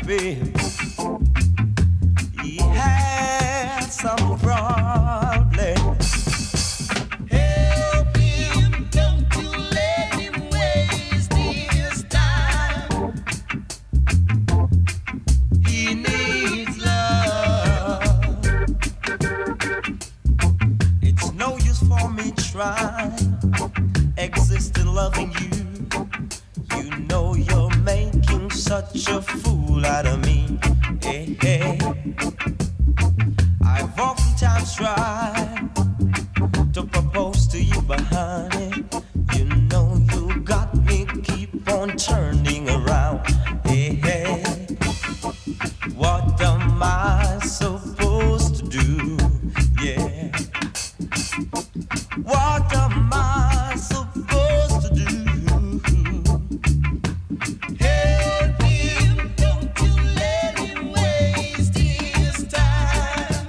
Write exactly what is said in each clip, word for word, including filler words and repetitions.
baby. He had some problem. Help him, don't you let him waste his time. He needs love. It's no use for me trying, existing loving you. You know you're making such a fool out of me. Hey, hey. I've oftentimes tried to propose to you, but honey, you know you got me keep on turning around. Hey, hey. What am I supposed to do? Yeah. What am I supposed to do? Help him, don't you let him waste his time.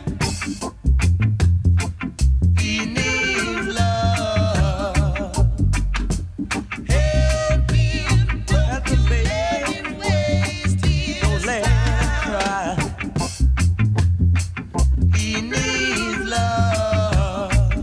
He needs love. Help him, don't you let him waste his time. Don't let him cry. He needs love.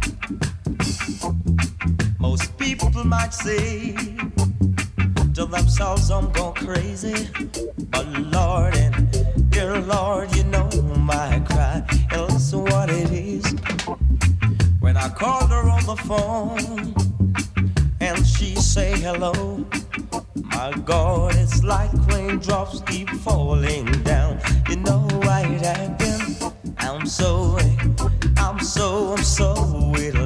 Most people might say to themselves, I'm going crazy, but Lord and dear Lord, you know my cry. And listen what it is. When I called her on the phone and she say hello, my God, it's like raindrops keep falling down. You know why it happened? I'm so, I'm so, I'm so in